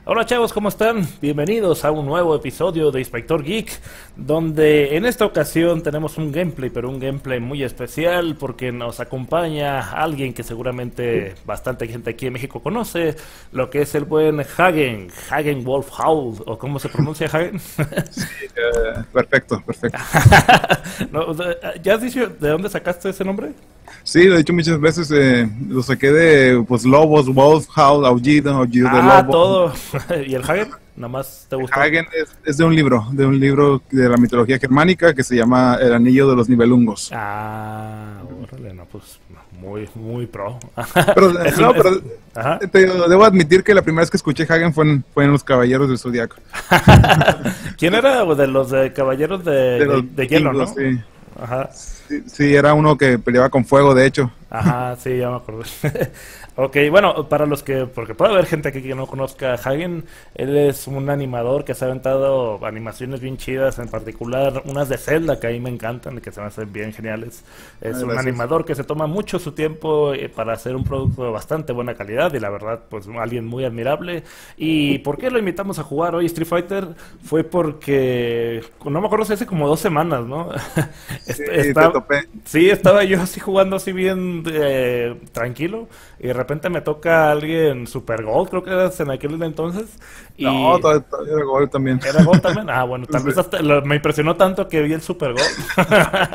Hola chavos, ¿cómo están? Bienvenidos a un nuevo episodio de Inspector Geek, donde en esta ocasión tenemos un gameplay, pero un gameplay muy especial porque nos acompaña alguien que seguramente bastante gente aquí en México conoce, lo que es el buen Hagen Wolfhound, o ¿cómo se pronuncia Hagen? Sí, perfecto, perfecto. No, ¿ya has dicho de dónde sacaste ese nombre? Sí, lo he dicho muchas veces, lo saqué de pues lobos, wolf, howl, aullido, aullido de Ah, lobo. todo. ¿Y el Hagen? ¿Nada más te gustó? Hagen es de un libro de la mitología germánica que se llama El Anillo de los Nibelungos. Ah, órale, no, pues muy pro. Pero, Es no, un- es- pero Ajá. debo admitir que la primera vez que escuché Hagen fue en Los Caballeros del Zodiaco. ¿Quién era de los de Caballeros De los de Hielo, no? vikingos, sí. Ajá, Sí, sí, era uno que peleaba con fuego, de hecho. ajá, sí, ya me acordé. Ok, bueno, para los que, porque puede haber gente aquí que no conozca a Hagen, él es un animador que se ha aventado animaciones bien chidas, en particular unas de Zelda que a mí me encantan, que se me hacen bien geniales. Es un Gracias. animador que se toma mucho su tiempo para hacer un producto de bastante buena calidad y la verdad, pues alguien muy admirable. ¿Y por qué lo invitamos a jugar hoy Street Fighter? Fue porque, no me acuerdo si hace como 2 semanas, ¿no? Sí, te Está, topé. sí, estaba yo así jugando así bien tranquilo y de repente me toca alguien Super Gold, creo que era en aquel entonces, No, y todavía era gol también. era Gold también. Ah, bueno, tal Sí. vez hasta me impresionó tanto que vi el Super Gold.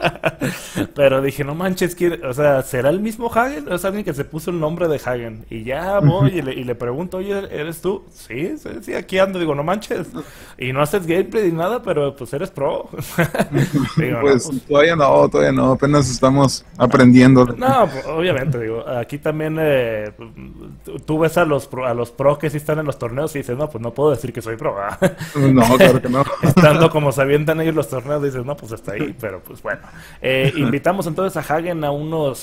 Pero dije, no manches, o sea, ¿será el mismo Hagen? O es alguien que se puso el nombre de Hagen. Y ya voy y le pregunto, oye, ¿eres tú? Sí, sí, sí, aquí ando. Digo, no manches. Y no haces gameplay ni nada, pero pues eres pro. Digo, no, Pues pues todavía no, apenas estamos aprendiendo. no, pues, obviamente, digo, aquí también tú ves a a los pro que sí están en los torneos y dices, no, pues no puedo decir que soy pro, ¿verdad? No, claro que no. Estando como se avientan ellos los torneos, dices, no, pues está ahí, pero pues bueno. Invitamos entonces a Hagen a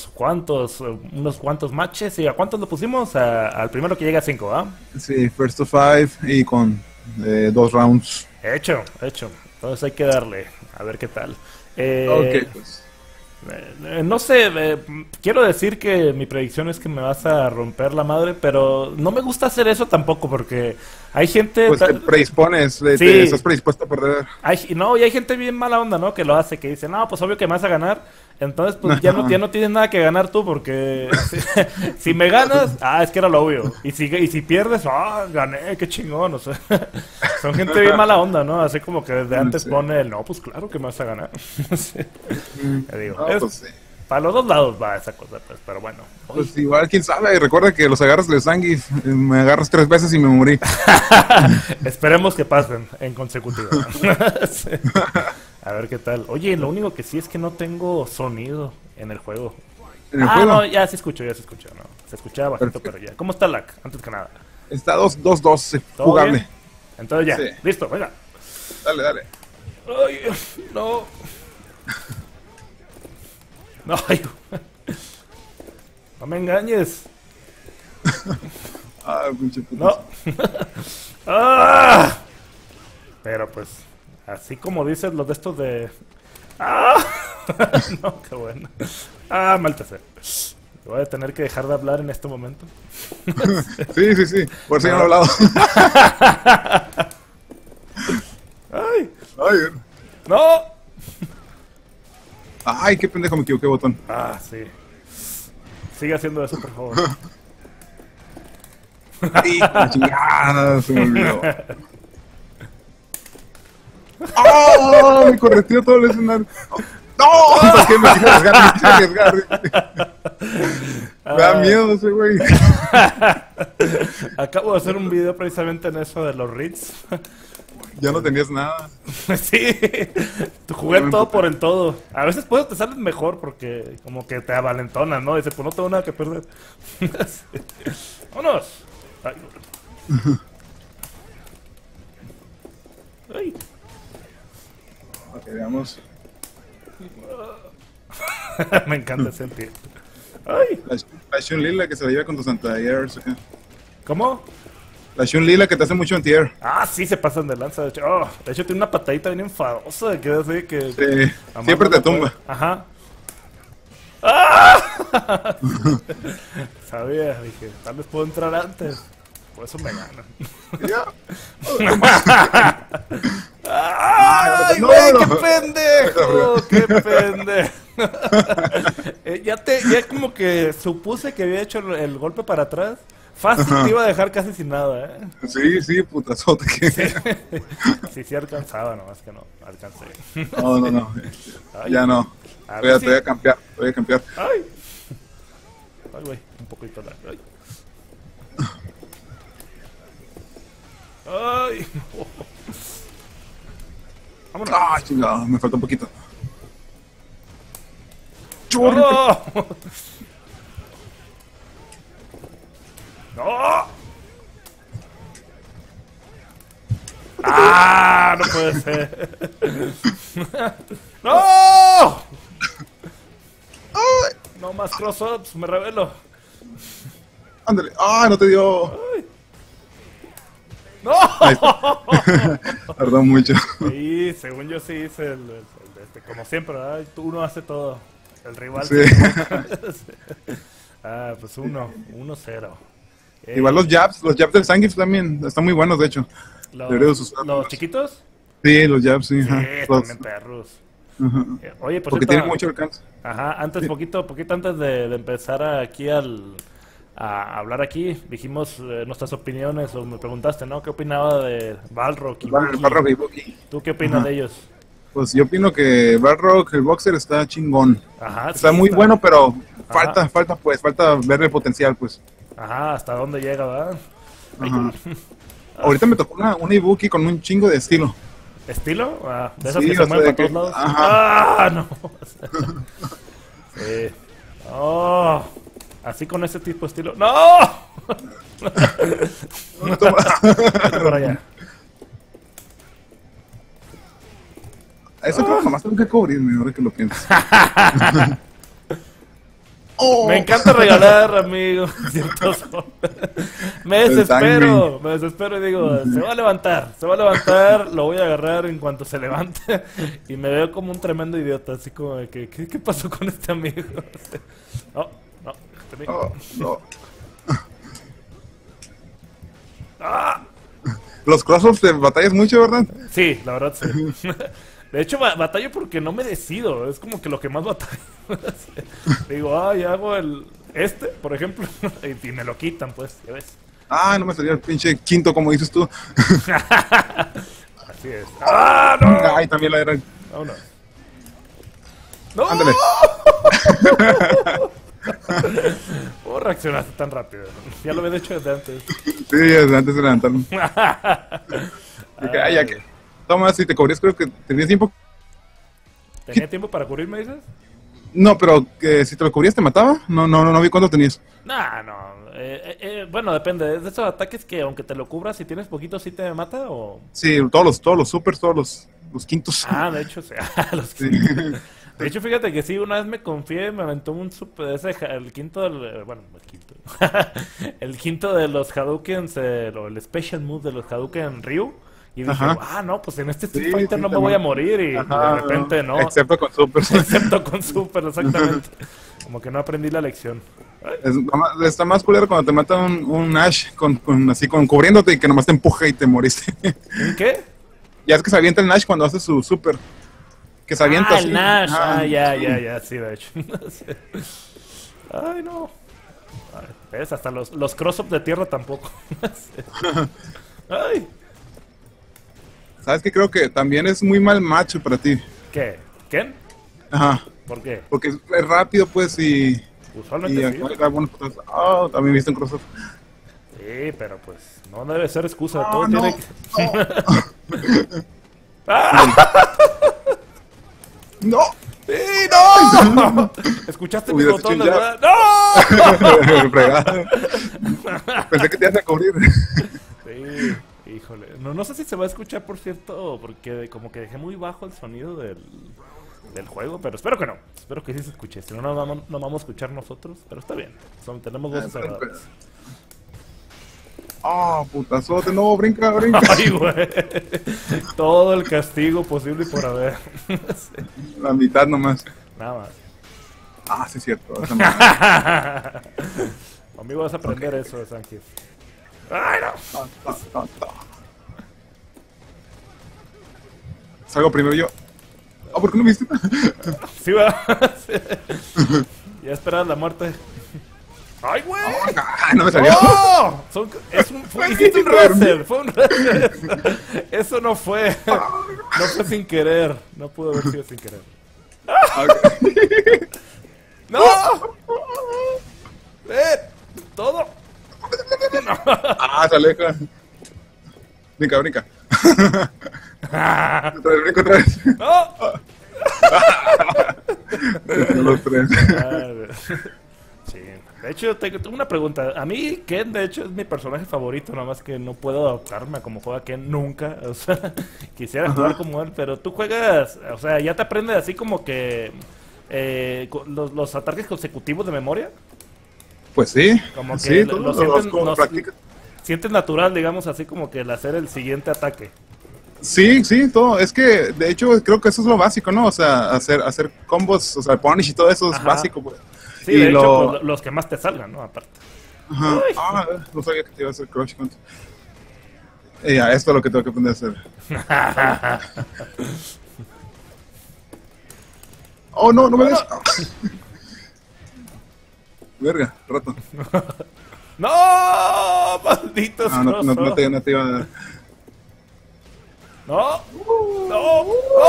unos cuantos matches, ¿y a cuántos lo pusimos? Al primero que llega a 5, ¿ah? Sí, first to five y con 2 rounds. Hecho, hecho. Entonces hay que darle, a ver qué tal. Ok, pues. No sé, quiero decir que mi predicción es que me vas a romper la madre, pero no me gusta hacer eso tampoco porque hay gente... Pues te predispones, Sí, estás predispuesto a perder. no, y hay gente bien mala onda, ¿no? Que lo hace, que dice, no, pues obvio que me vas a ganar. Entonces, pues ya no tienes nada que ganar tú porque si me ganas, es que era lo obvio. Y si pierdes, gané, qué chingón, o sea. Son gente bien mala onda, ¿no? Así como que desde antes Sí. pone el, no, pues claro que me vas a ganar. Sí. Te digo, No, pues sí. para los dos lados va esa cosa, pues, pero bueno. Pues igual, quién sabe, recuerda que los agarras de sangue, me agarras 3 veces y me morí. Esperemos que pasen en consecutiva. Sí. A ver qué tal. Oye, lo único que sí es que no tengo sonido en el juego. En el juego No, ya se escuchó, no. Se escuchaba bajito, Perfecto. pero ya. ¿Cómo está lag? Antes que nada. está 2-2-2, ¿Todo jugable. bien? Entonces ya, Sí. listo, venga. Dale, dale. Ay, no. No, ay, no me engañes. Pinche puto. No. ¡Ah! Pero pues, así como dices los de estos de... ¡Ah! No, qué bueno. Maldita sea. Voy a tener que dejar de hablar en este momento. Sí, sí, sí, por eso ya no he hablado. ¡Ay! Ay, ¡No! ay, qué pendejo, me equivoqué, botón. Sí. Sigue haciendo eso, por favor. Sí, la chingada, se me olvidó. ¡Oh! Me correteó todo el escenario. ¡No! ¿Para qué me quise arriesgar? Me quise arriesgar. Me da miedo ese güey. Acabo de hacer un video precisamente en eso de los reads. Ya no tenías nada. Sí, tu jugué todo por el todo. A veces pues te sales mejor porque como que te avalentonas, ¿no? Dices, pues no tengo nada que perder. Sí. ¡Vámonos! Ay. Ay. Ok, veamos. Me encanta ese pie. ¡Ay! La Shun Lila que se la lleva con tus anti-airs. Okay. ¿Cómo? La Shun Lila que te hace mucho anti-air. Sí se pasan de lanza. De hecho tiene una patadita bien enfadosa que hace que... Sí, Mamá siempre no te la puede. tumba. Ajá. ¡Ah! Sabía, dije, tal vez puedo entrar antes. Por eso me ganan. Ya. ¡Ay, no, güey! no. ¡Qué pendejo! ¡Qué pendejo! Ya como que supuse que había hecho el golpe para atrás. Fácil te iba a dejar casi sin nada, ¿eh? Sí, putazote que... Sí alcanzaba, nomás que no alcancé. No. Ay, Ya no. a Voy ver a, si- te voy a cambiar, te voy a cambiar. ¡Ay! Ay, güey, un poquito largo. ¡Ay! ¡Ay! ¡Vámonos! Ah, chingado, me falta un poquito. Churri. ¡No! ¡No! ¡Ah! No puede ser. ¡No! No más cross-ups, me revelo. Ándale. Ah, no te dio. ¡No! Ahí está. Tardó mucho. Sí, según yo sí hice como siempre, ¿verdad? Uno hace todo. El rival. Sí. Ah, pues 1-0. Igual los jabs del Zangief también están muy buenos, de hecho. Deberías Los usarlos. chiquitos. Sí, los jabs, sí. Sí, Ajá. Los- también perros. ajá. Oye, por Porque cierto, tienen mucho alcance. ajá, antes, Sí. poquito antes de empezar aquí a hablar aquí, dijimos nuestras opiniones, o me preguntaste, ¿no? ¿Qué opinaba de Balrog y Buki? Balrog y Buki. ¿Tú qué opinas Ajá. de ellos? Pues yo opino que Balrog, el boxer, está chingón. Ajá, Está sí, muy bueno, pero Ajá. falta ver el potencial, pues. Ajá, ¿hasta dónde llega, verdad? Ajá. Ahorita me tocó una Ibuki con un chingo de estilo. ¿Estilo? Ah, de esas Sí, que se o sea, mueven de para que- todos lados. ajá. ¡Ah, no! Sí. ¡Oh! Así con ese tipo de estilo. ¡No! Vete para allá. Eso creo que nomás tengo que cubrirme, ahora que lo pienso. Me encanta regalar, amigo. Ciertos golpes. Me desespero y digo, se va a levantar, lo voy a agarrar en cuanto se levante. Y me veo como un tremendo idiota, así como de que, ¿qué pasó con este amigo? No, déjate a mí. Oh, no. ¡Ah! Los crossoffs te batallas mucho, ¿verdad? Sí, la verdad sí. De hecho, batallo porque no me decido. Es como que lo que más batallo. Digo, ya hago por ejemplo, y me lo quitan, pues, ya ves. Ah, no me salía el pinche quinto, como dices tú. Así es. ¡Ah, no! Ay, también la era. Vámonos. ¡No! Ándale. ¿Cómo reaccionaste tan rápido? Ya lo había hecho desde antes. Sí, desde antes de levantarlo. Dije, ay, ya que. Toma, si te cubrías, creo que tenías tiempo. ¿Tenía tiempo para cubrirme, dices? No, pero que si te lo cubrías, ¿te mataba? No vi cuánto tenías. Nah, no. Bueno, depende. ¿Es de esos ataques que aunque te lo cubras, si tienes poquito, sí te mata o...? Sí, todos los supers, todos los quintos. Ah, de hecho, sí. Sí. De hecho, fíjate que sí, una vez me confié, me aventó un super, el quinto bueno, el quinto. El quinto de los Hadoukens, el Special Move de los Hadouken Ryu. Y dije, Ajá. no, pues en este Street Sí, Fighter sí, no me también. voy a morir. Y Ajá, de repente no. Excepto con supers. Excepto con Super, exactamente. Como que no aprendí la lección. Ay, Está más culero cuando te mata un Ash así con cubriéndote y que nomás te empuja y te moriste. ¿en qué? Ya es que se avienta el Nash cuando hace su super. Que se avienta Ah, así. el Nash. Ajá. Ya, sí, de hecho. Sí. Ay, no. Ay, ¿ves? Hasta los cross-up de tierra tampoco. Sí. Ay. ¿Sabes qué? Creo que también es muy mal macho para ti. ¿Qué? ¿Ken? Ajá. ¿Por qué? Porque es rápido, pues, y Usualmente sí. da buenos putazos. Oh, también viste un crossover. Sí, pero pues no debe ser excusa. Ah, Todo no. tiene que... ¡Ah! ¡No! ¡Sí, no! ¿Escuchaste mis Hubieras hecho botones, un verdad? ¡No! Fregado. Pensé que te ibas a cubrir. Sí, híjole. No sé si se va a escuchar, por cierto, porque como que dejé muy bajo el sonido del juego, pero espero que no. Espero que sí se escuche. Si no, no vamos a escuchar nosotros, pero está bien. Tenemos voces agradables. Oh, putazote, no, brinca. Ay, güey. Todo el castigo posible y por haber. Sí, La mitad nomás. nada más. Ah, sí, es cierto. Esa madre. Amigo, vas a aprender eso de Sánchez. ¡Ay, no! salgo primero yo. Oh, ¿por qué no me viste? Sí, va. Sí. Ya esperas la muerte. ¡Ay, güey! No me salió. ¡Oh! Hiciste un reset. Fue un reset. Eso no fue. No fue sin querer. No pudo haber sido sin querer. ¡No! ¡Todo! Se aleja. Brinca, brinca. Otra vez, brinca otra vez. ¡No! Los tres. Sí. De hecho, tengo una pregunta. A mí, Ken, de hecho, es mi personaje favorito. Nada más que no puedo adaptarme a como juega Ken nunca. O sea, quisiera jugar como él, pero tú juegas... O sea, ¿ya te aprendes así como que... los ataques consecutivos de memoria? Pues sí. Como que sí, sientes natural, digamos, así como que el hacer el siguiente ataque. Sí, sí, todo. Es que, de hecho, creo que eso es lo básico, ¿no? O sea, hacer combos, o sea, punish y todo eso es básico, pues. Sí, de hecho, pues, los que más te salgan, ¿no? Aparte. Ajá. No sabía que te iba a hacer crush con... Ya, esto es lo que tengo que aprender a hacer. Oh, no me des. Verga, rato. ¡No! ¡Malditos No te iba a dar. ¡No! ¡No!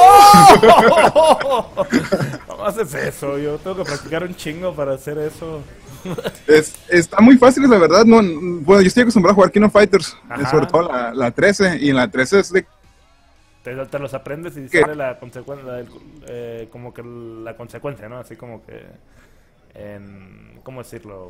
¡Oh! ¿Cómo haces eso? Yo tengo que practicar un chingo para hacer eso. Está muy fácil, la verdad. No, bueno, yo estoy acostumbrado a jugar King of Fighters, sobre todo la 13, y en la 13 es de... Te los aprendes y ¿Qué? sale la consecuencia, como que la consecuencia, ¿no? Así como que... ¿cómo decirlo?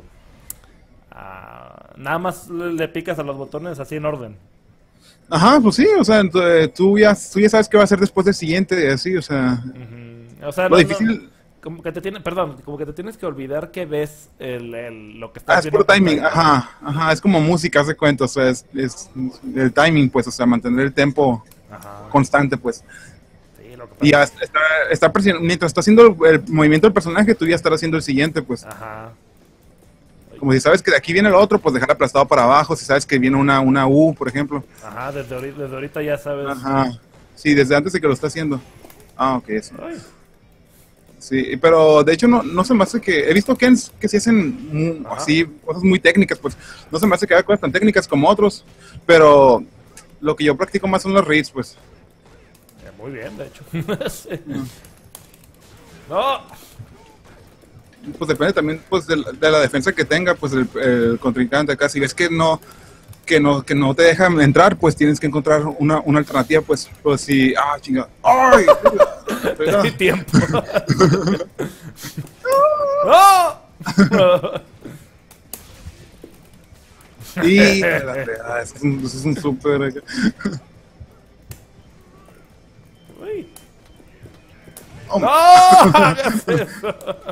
Nada más le picas a los botones así en orden. Ajá, pues sí, o sea, tú ya sabes qué va a hacer después del siguiente, así, o sea... O sea, lo difícil... como que te tienes que olvidar que ves lo que está es puro timing, ajá, es como música, haz de cuenta, o sea, es el timing, pues, o sea, mantener el tempo constante, pues. Sí, lo que y ya está presionando, mientras está haciendo el movimiento del personaje, tú ya estarás haciendo el siguiente, pues. Ajá. Como si sabes que de aquí viene el otro, pues dejar aplastado para abajo. Si sabes que viene una U, por ejemplo. Ajá, desde ahorita ya sabes. Ajá. Sí, desde antes de que lo está haciendo. Ok, eso. Ay. Sí, pero de hecho no se me hace que... He visto Kens que sí hacen así cosas muy técnicas, pues. No se me hace que haga cosas tan técnicas como otros. Pero lo que yo practico más son los reads, pues. Muy bien, de hecho. Sí. ¡No! Pues depende también pues de la defensa que tenga pues el contrincante acá. Si ves que no te dejan entrar, pues tienes que encontrar una alternativa, pues si... chingada. ¡Ay! Perdí tiempo. ¡No! Y eso es un súper... Uy. Oh, ¡No! Hagas eso.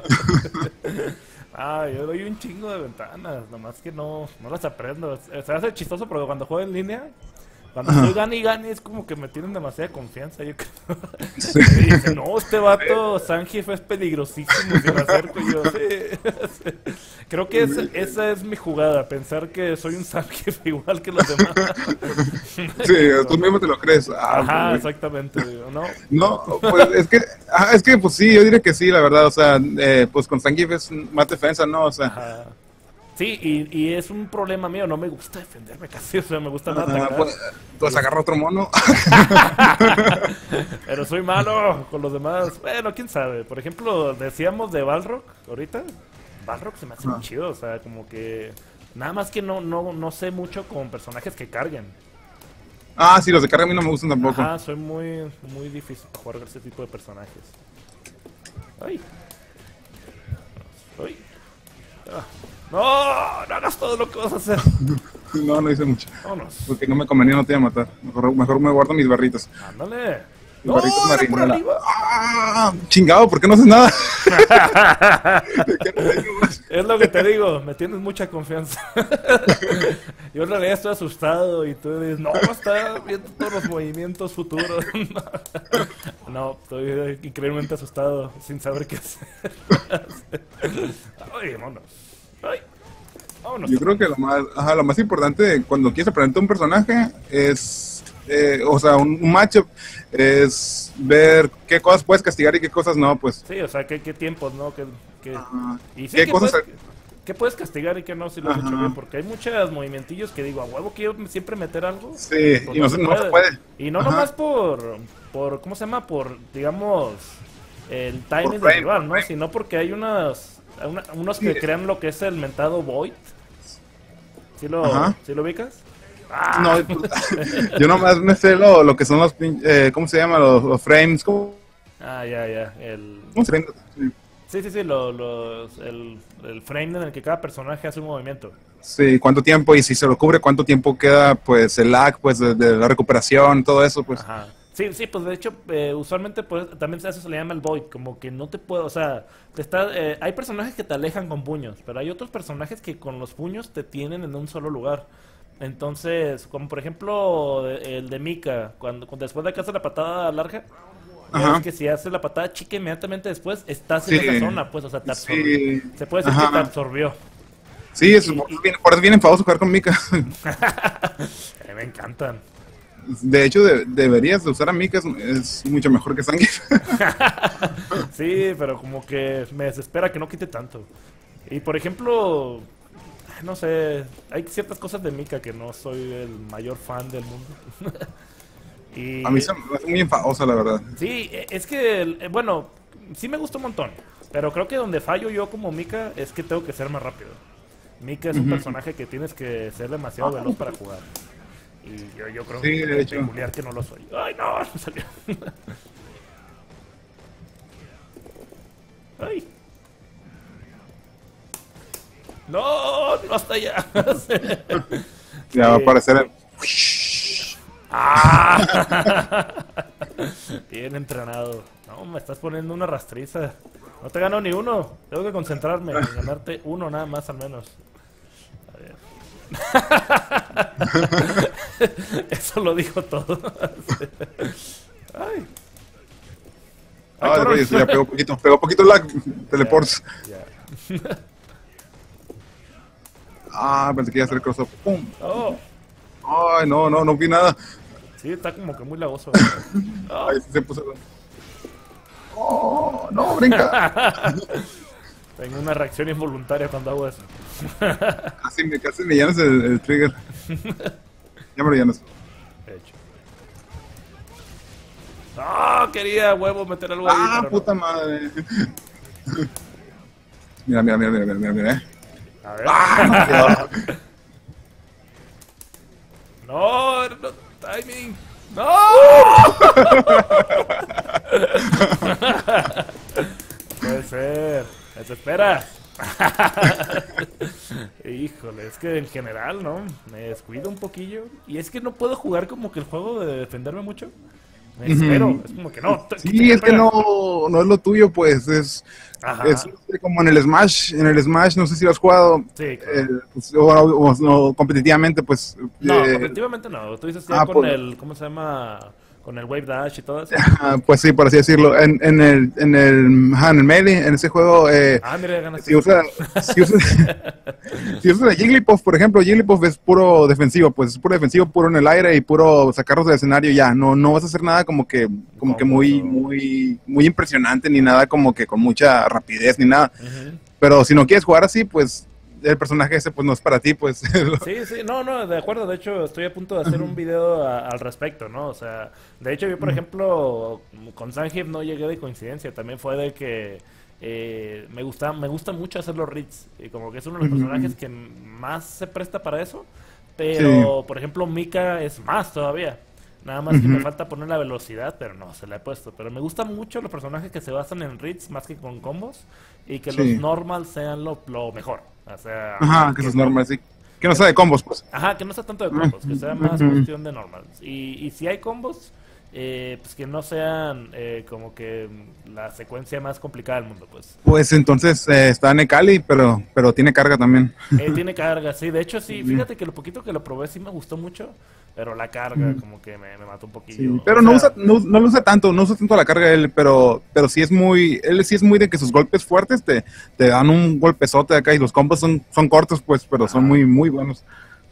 Yo doy un chingo de ventanas, nomás que no las aprendo. Se hace chistoso porque cuando juego en línea, cuando estoy gane y gane, es como que me tienen demasiada confianza. Yo creo. Sí. Y dicen, no, este vato Zangief es peligrosísimo si me acerco. Y yo, sí. Creo que esa es mi jugada, pensar que soy un Zangief igual que los demás. Sí, tú mismo te lo crees. Ajá, exactamente, digo, ¿no? No, pues es que pues sí, yo diría que sí, la verdad, o sea, pues con Zangief es más defensa, ¿no? O sea... Ajá. Sí, y es un problema mío, no me gusta defenderme casi, o sea, me gusta más atacar. Pues agarra otro mono. Pero soy malo con los demás. Bueno, quién sabe. Por ejemplo, decíamos de Balrog ahorita. Balrog se me hace muy chido, o sea, como que... Nada más que no sé mucho con personajes que carguen. Sí, los de carga a mí no me gustan tampoco. Soy muy difícil para jugar con ese tipo de personajes. ¡Ay! ¡Ay! ¡No! ¡No hagas todo lo que vas a hacer! No hice mucho. Vámonos. Porque no me convenía, no te iba a matar. Mejor me guardo mis barritos. ¡Ándale! Mis barritos marinela. Chingado, ¿por qué no haces nada? Es lo que te digo, me tienes mucha confianza. Yo en realidad estoy asustado y tú dices, no, está viendo todos los movimientos futuros. No, estoy increíblemente asustado, sin saber qué hacer. Ay, vámonos. Ay, vámonos. Yo creo que lo más importante cuando quieres aprenderte un personaje es o sea, un matchup es ver qué cosas puedes castigar y qué cosas no, pues. Sí, o sea, qué tiempos, ¿no? Ajá. Y sí, ¿Qué cosas? qué puedes castigar y qué no, si lo has hecho Ajá. bien, porque hay muchos movimientillos que digo, a huevo quiero siempre meter algo, Sí, pues y no se puede. Y no Ajá. nomás ¿cómo se llama? Por, digamos, el timing del frame, rival, por ¿no? frame. Sino porque hay unos Sí. que crean lo que es el mentado Void. Ajá. ¿Sí lo ubicas? No, yo nomás me sé lo que son los, ¿cómo se llama? Los frames, Ah, ya. ¿cómo se llama? Sí, el frame en el que cada personaje hace un movimiento. Sí, cuánto tiempo y si se lo cubre, cuánto tiempo queda, pues el lag, pues de la recuperación, todo eso, pues. Ajá. Sí, pues de hecho, usualmente pues, también a eso se le llama el void, como que no te puedo, o sea, hay personajes que te alejan con puños, pero hay otros personajes que con los puños te tienen en un solo lugar. Entonces, como por ejemplo el de Mika, cuando después de que hace la patada larga, ya Ajá. ves que si hace la patada chica inmediatamente después, estás Sí. en esa zona, pues, o sea, te absorbió. Sí. Se puede decir Ajá. que te absorbió. Sí, por eso viene enfadoso jugar con Mika. Me encantan. De hecho, deberías de usar a Mika, es mucho mejor que Zangief. Sí, pero como que me desespera que no quite tanto. Y por ejemplo, no sé, hay ciertas cosas de Mika que no soy el mayor fan del mundo. Y A mí se me hace muy enfadosa, la verdad. sí, es que, bueno, sí me gusta un montón, pero creo que donde fallo yo como Mika es que tengo que ser más rápido. Mika es un personaje que tienes que ser demasiado veloz para jugar. Y yo creo Sí, que de es hecho. peculiar que no lo soy. ¡Ay, no! No salió. ¡Ay! ¡No! ¡No hasta allá! Ya va a aparecer el... ¡Ah! Bien entrenado. No, me estás poniendo una rastriza. No te gano ni uno. Tengo que concentrarme en ganarte uno nada más al menos. A ver. Eso lo dijo todo. Ay. Ay, Ah, cabrón. oye, ya pegó poquito lag, teleports. Ya. Ah, pensé que iba a hacer crossover. ¡Pum! Oh, Ay, no vi nada. sí, está como que muy lagoso. Oh. Ay, sí se puso... Oh, no, brinca. Tengo una reacción involuntaria cuando hago eso. Casi me llamas el trigger. Ya me lo llamas. De hecho. ¡Ah! Quería huevo meter algo ahí. Ah, pero puta madre. Mira. No. A ver. Ah, No, no, timing. ¡No! Puede ser. Espera. Híjole, es que en general, ¿no? Me descuido un poquillo. Y es que no puedo jugar como que el juego de defenderme mucho. Me espero. Es como que no. sí, es que no es lo tuyo, pues. Es Ajá. como en el Smash. En el Smash, no sé si lo has jugado. Sí, claro. Pues, o no, competitivamente, pues. No, competitivamente no. Tú dices ya con pues, el. ¿Cómo se llama? Con el Wave Dash y todo eso. pues sí, por así decirlo. En el Melee, en ese juego. Mira, ya ganaste. Si usas a Jigglypuff, por ejemplo, Jigglypuff es puro defensivo, pues es puro defensivo, puro en el aire y puro sacarlos del escenario ya. No vas a hacer nada como que muy impresionante ni nada como que con mucha rapidez ni nada. Ujú. Pero si no quieres jugar así, pues el personaje ese pues no es para ti, pues. Sí, no, de acuerdo. De hecho, estoy a punto de hacer un video al respecto, ¿no? O sea, de hecho, yo, por ejemplo, con Zangief no llegué de coincidencia. También fue de que me gusta mucho hacer los reads. Y como que es uno de los personajes que más se presta para eso. Pero, por ejemplo, Mika es más todavía. Nada más que me falta poner la velocidad, pero no, se la he puesto. Pero me gustan mucho los personajes que se basan en reads más que con combos. Y que los normals sean lo mejor. O sea, Ajá, que eso es normal, sí. Que no sea de combos, pues. Ajá, que no sea tanto de combos, que sea más cuestión de normals. Y si hay combos, pues que no sean como que la secuencia más complicada del mundo, pues. Pues entonces está Necali, pero tiene carga también. Tiene carga, sí. De hecho, sí, fíjate que lo poquito que lo probé sí me gustó mucho, pero la carga como que me mató un poquillo. Sí, pero no lo usa tanto la carga él, pero sí él sí es muy de que sus golpes fuertes te dan un golpezote acá y los combos son cortos, pues, pero son muy, muy buenos.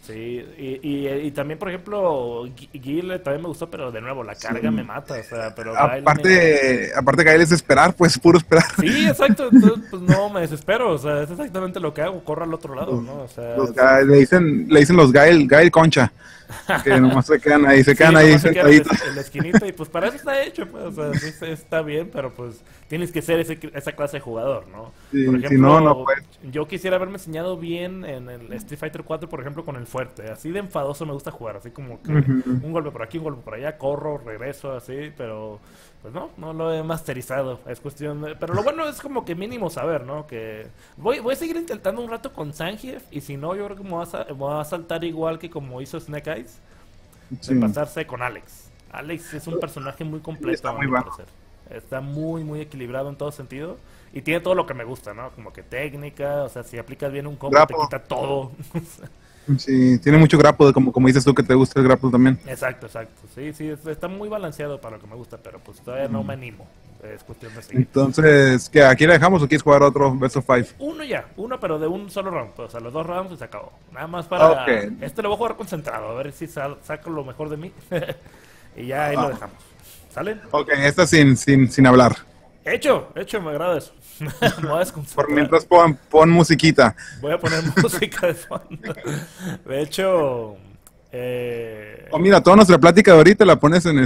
Sí, y también, por ejemplo, Guile también me gustó, pero de nuevo, la carga me Sí. mata, o sea, pero Gael me... Aparte Gael es esperar, pues puro esperar. Sí, exacto, entonces, pues no me desespero, o sea, es exactamente lo que hago, corro al otro lado, Los, ¿no? O sea, los Gael, le dicen los Gael Concha, que nomás se sí, quedan ahí nomás se queda sentaditos. en la esquinita y pues para eso está hecho, pues, o sea, sí, sí está bien, pero pues tienes que ser esa clase de jugador, ¿no? Por Si no, no ejemplo, puedes. yo quisiera haberme enseñado bien en el Street Fighter 4, por ejemplo, con el fuerte, así de enfadoso me gusta jugar, así como que Ujú. un golpe por aquí, un golpe por allá, corro, regreso, así, pero pues no lo he masterizado, es cuestión de... Pero lo bueno es como que mínimo saber, ¿no? Que voy a seguir intentando un rato con Zangief y si no, yo creo que me voy a saltar igual que como hizo Snake Eyes de Sí, pasarse con Alex. Alex es un personaje muy sí, completo, está a muy mi bajo. parecer. Está muy equilibrado en todo sentido. Y tiene todo lo que me gusta, ¿no? Como que técnica, o sea, si aplicas bien un combo te Grapple, quita todo. sí, tiene mucho grapple, como dices tú que te gusta el grapple también. Exacto. Sí, sí, está muy balanceado para lo que me gusta, pero pues todavía no me animo. Es cuestión de seguir. Entonces, ¿qué? ¿Aquí la dejamos o quieres jugar otro Best of Five? Uno, pero de un solo round. O sea, los dos rounds y se acabó. Nada más Ok. para... Este lo voy a jugar concentrado, a ver si saco lo mejor de mí. Y ya ahí lo Ah, dejamos. ¿Sale? ok, esta sin hablar. Hecho, me agrada eso. Me voy a Por desconcentrar. mientras pon musiquita. Voy a poner música de fondo. De hecho, O mira, toda nuestra plática de ahorita la pones en el...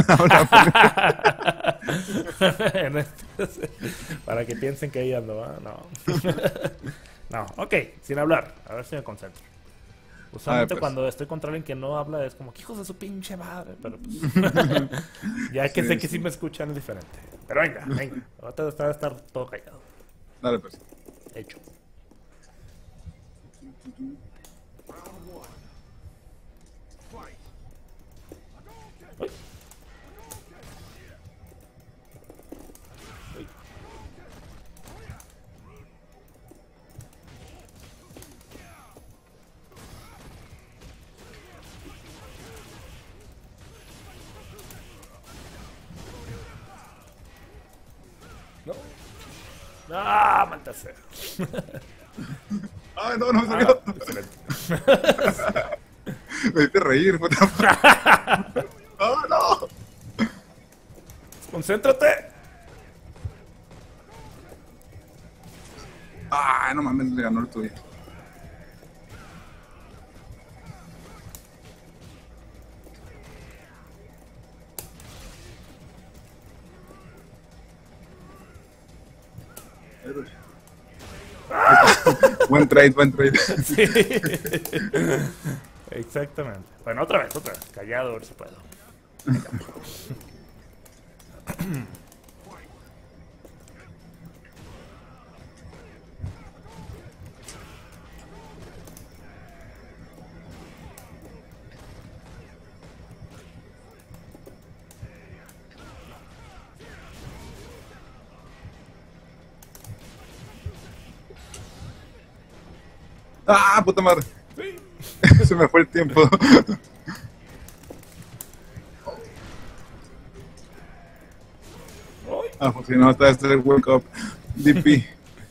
en para que piensen que ahí ando, ¿va? No. No, ok, sin hablar. A ver si me concentro. A ver, Usualmente pues. cuando estoy contra alguien que no habla es como que hijos de su pinche madre, pero pues ya que Sí, sé que sí. sí me escuchan es diferente. Pero venga, ahorita va a estar todo callado. Dale, pues. Hecho. Uy. Uy. No. Ah, maldita sea. Ay, no me Ah, salió. excelente. Me hiciste reír, puta madre. ¡Oh, no! Concéntrate. Ay, no mames, le ganó el tuyo. Buen trade, buen trade. Sí. Exactamente. Bueno, otra vez. Callado, a ver si puedo. Ah, puta madre. Sí. Se me fue el tiempo. Ay. Ah, pues si no, está este Wake Up DP.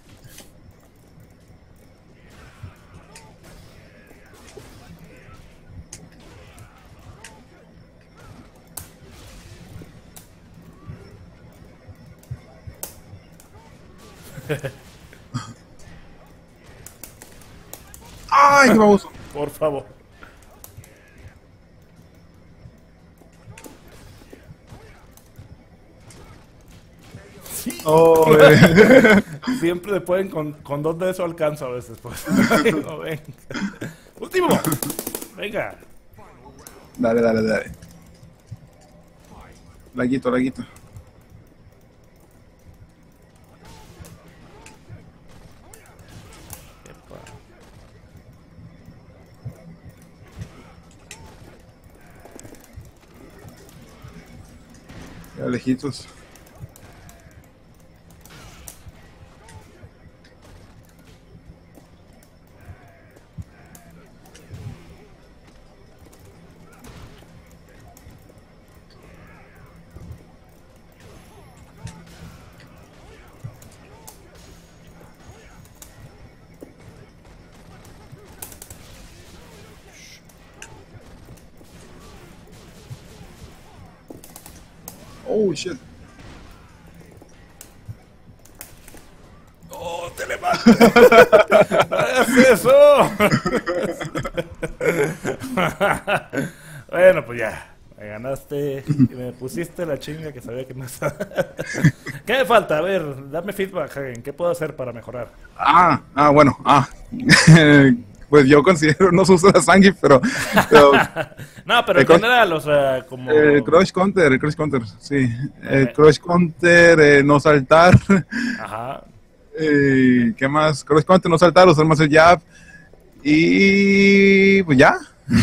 Ay, qué baboso. Por favor. Sí. Oh, Siempre le pueden con dos de eso alcanza a veces, pues. No, venga. Último. Venga. Dale, dale, dale. Laguito, laguito. Epa. Ya lejitos. Oh, shit. ¡Oh, te levantas! ¡No hagas eso! Bueno, pues ya. Me ganaste y me pusiste la chinga que sabía que no estaba. ¿Qué me falta? A ver, dame feedback, Hagen. ¿Qué puedo hacer para mejorar? Bueno. Pues yo considero, no uso la Zangief, pero No, pero en general, o sea, como... Crush Counter, sí. Crush Counter, no saltar. Ajá. ¿Qué más? Crush Counter, no saltar, usar más el jab. Y pues ya.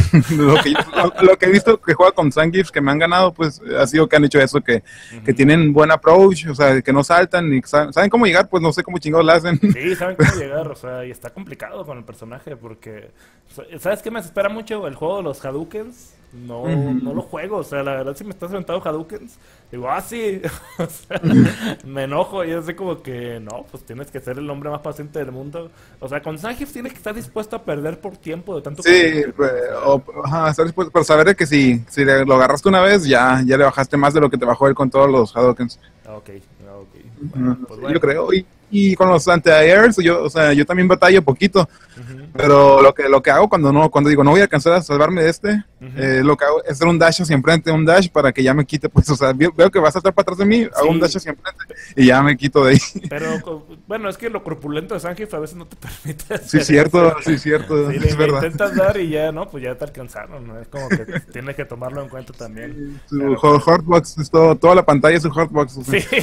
lo que he visto que juega con Zangief que me han ganado, pues ha sido que han hecho eso, que tienen buen approach, o sea, que no saltan y saben cómo llegar, pues no sé cómo chingados la hacen. Sí, saben cómo llegar, o sea, y está complicado con el personaje porque, ¿sabes qué me espera mucho? El juego de los Hadoukens. No lo juego, o sea, la verdad si me estás aventando Hadoukens, digo, sí, o sea, me enojo y es así como que, no, pues tienes que ser el hombre más paciente del mundo. O sea, con Zangief tienes que estar dispuesto a perder por tiempo de tanto que... estar dispuesto, pero saber que si lo agarraste una vez, ya le bajaste más de lo que te bajó él con todos los Hadoukens. Ok. Bueno, pues bueno. Yo creo, y con los anti-airs, yo también batallo poquito, pero lo que hago cuando digo no voy a alcanzar a salvarme de lo que hago es hacer un dash hacia enfrente, un dash para que ya me quite, pues, o sea, veo que va a saltar para atrás de mí, hago un dash hacia enfrente y ya me quito de ahí. Pero, bueno, es que lo corpulento de Zangief a veces no te permite hacer cierto, es verdad. Intentas dar y ya, ¿no? Pues ya te alcanzaron, ¿no? Es como que tienes que tomarlo en cuenta también. Su hotbox, es toda la pantalla es su hotbox. O sea. Sí.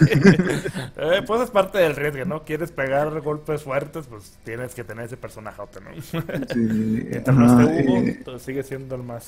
Pues es parte del riesgo, ¿no? Quieres pegar golpes fuertes, pues tienes que tener ese personaje, ¿no? Sí. Mientras no esté Hugo, sigue siendo el más.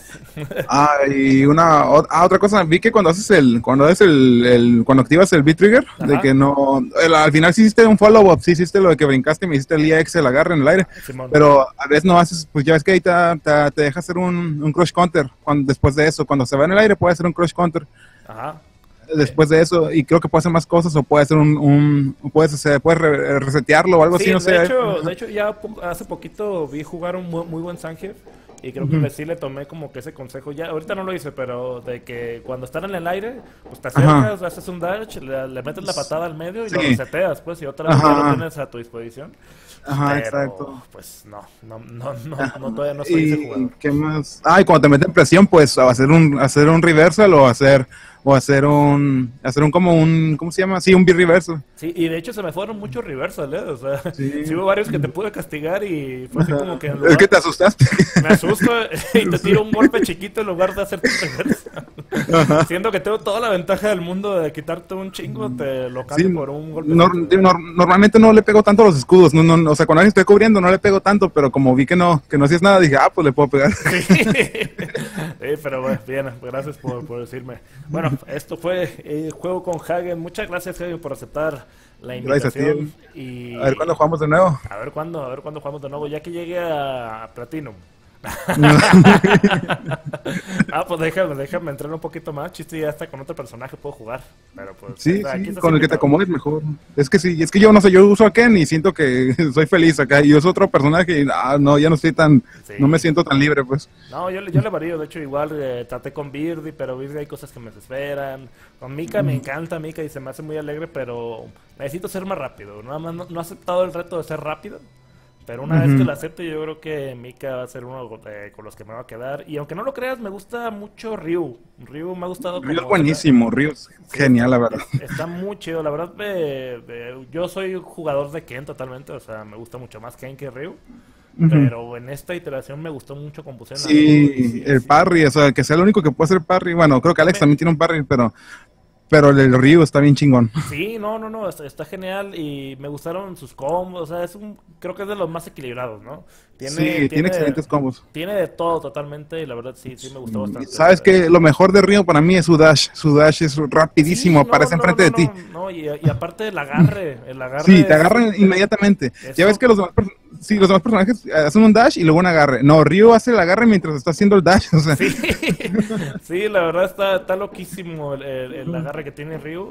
Y otra cosa, vi que cuando activas el B-Trigger, de que no, al final sí hiciste un follow-up, sí hiciste lo de que brincaste y me hiciste el EX, el agarre en el aire, Simón. Pero a veces no haces, pues ya ves que ahí te deja hacer un crush counter, después de eso, cuando se va en el aire puede hacer un crush counter. Ajá. Después de eso, y creo que puede hacer más cosas, o puede hacer puedes resetearlo o algo así, no sé. De hecho, ya hace poquito vi jugar un muy buen Zangief, y creo que sí le tomé como que ese consejo, ya ahorita no lo hice, pero de que cuando están en el aire, pues te acercas, haces un dash, le metes la patada al medio y lo reseteas, pues, y otra vez ya lo tienes a tu disposición. Pero, exacto. Pues no, todavía no soy ese jugador. ¿Qué más? Y cuando te meten presión, pues hacer un reversal o hacer un ¿cómo se llama? Sí, un B-reversal. Sí, y de hecho se me fueron muchos reversal, o sea, sí hubo varios que te pude castigar y fue así como que... Es que te asustaste. Me asusto y te tiro un golpe chiquito en lugar de hacerte un reversal. Siendo que tengo toda la ventaja del mundo de quitarte un chingo, te lo cambio por un golpe. Normalmente no le pego tanto a los escudos, o sea, cuando alguien estoy cubriendo no le pego tanto, pero como vi que no hacías nada, dije, pues le puedo pegar. Sí, pero bueno, bien, gracias por decirme. Bueno, esto fue el juego con Hagen. Muchas gracias, Hagen, por aceptar la invitación. Gracias a ti. Y... A ver cuándo jugamos de nuevo. A ver cuándo jugamos de nuevo, ya que llegue a Platinum. Pues déjame entrar un poquito más. Chiste, ya hasta con otro personaje puedo jugar. Pero pues, sí, con el que te acomodes mejor. Es que sí, es que yo no sé, yo uso a Ken y siento que soy feliz acá. Y uso otro personaje y ya no estoy no me siento tan libre, pues. No, yo le varío. De hecho, igual traté con Birdie, pero Birdie hay cosas que me desesperan. Con Mika me encanta Mika y se me hace muy alegre, pero necesito ser más rápido. Nada más no he aceptado el reto de ser rápido. Pero una vez que lo acepto, yo creo que Mika va a ser uno con los que me va a quedar. Y aunque no lo creas, me gusta mucho Ryu. Ryu me ha gustado. Ryu es buenísimo, Ryu es genial, la verdad. Está muy chido, la verdad. Yo soy jugador de Ken totalmente, o sea, me gusta mucho más Ken que Ryu. Pero en esta iteración me gustó mucho cómo pusieron. Sí, el parry, o sea, que sea el único que puede hacer parry. Bueno, creo que Alex también tiene un parry, pero el Ryu está bien chingón. Sí, no, está genial y me gustaron sus combos, o sea, creo que es de los más equilibrados, ¿no? Tiene excelentes combos. Tiene de todo totalmente y la verdad sí me gustó bastante. ¿Sabes qué? Lo mejor de Ryu para mí es su dash. Su dash es rapidísimo, aparece enfrente de ti. No, y aparte el agarre. Sí, te agarran inmediatamente. Ya ves que los demás personajes hacen un dash y luego un agarre. No, Ryu hace el agarre mientras está haciendo el dash. O sea. Sí, la verdad está loquísimo el agarre que tiene Ryu.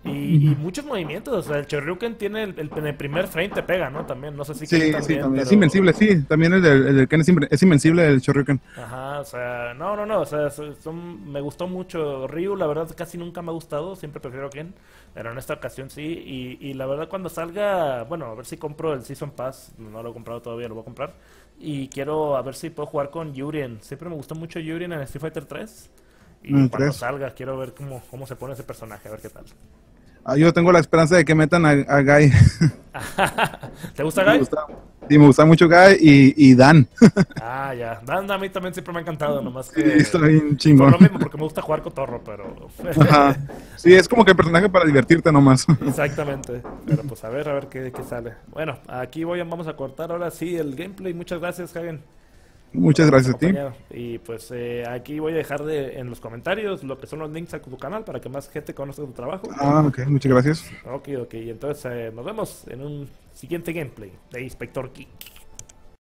Y muchos movimientos, o sea, el Shoryuken tiene en el primer frame te pega, ¿no? También, no sé si Sí, Ken sí, también, también. Es pero... invencible, sí. También el del Ken es invencible el Shoryuken. Ajá, o sea, no, o sea, me gustó mucho Ryu, la verdad casi nunca me ha gustado, siempre prefiero Ken, pero en esta ocasión sí, y la verdad cuando salga, bueno, a ver si compro el Season Pass, no lo he comprado todavía, lo voy a comprar, y quiero a ver si puedo jugar con Yurien, siempre me gustó mucho Yurien en Street Fighter 3, y cuando Tres. salga quiero ver cómo se pone ese personaje, a ver qué tal. Yo tengo la esperanza de que metan a Guy. ¿Te gusta Me Guy? gusta, sí, me gusta mucho Guy y Dan. Ah, ya. Dan a mí también siempre me ha encantado, nomás Sí, que... está bien Por chingón. lo mismo, porque me gusta jugar cotorro, pero... Ajá. Sí, es como que el personaje para divertirte nomás. Exactamente. Pero pues a ver qué sale. Bueno, aquí vamos a cortar ahora sí el gameplay. Muchas gracias, Javier. Muchas gracias a ti. Y pues aquí voy a dejar en los comentarios lo que son los links a tu canal para que más gente conozca tu trabajo. Ok, muchas gracias. Ok. Y entonces nos vemos en un siguiente gameplay de Inspector Geek.